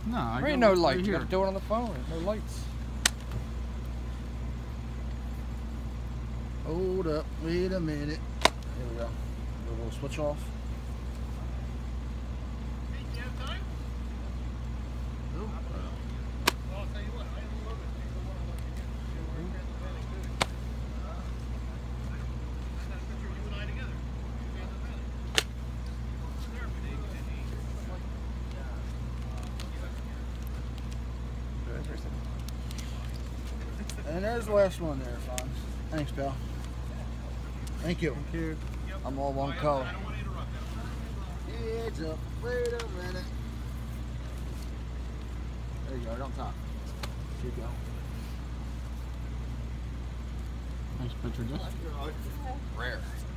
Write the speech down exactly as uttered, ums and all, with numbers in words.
No, I There ain't go no right light. You here. gotta do it on the phone. No lights. Hold up. Wait a minute. Here we go. A little switch off. Hey, do you have time? Oh, Well, I'll tell you what, I love it. Take the one I want to get. We're in the valley, too. I got a picture of you and I together. We're in the valley. There, Big City. and there's the last one there, Fonz. Thanks, pal. Thank you. Thank you. I'm all one color. I don't want to interrupt that. Heads up. Wait a minute. There you go, right on top. Keep going. Nice picture, just. Rare.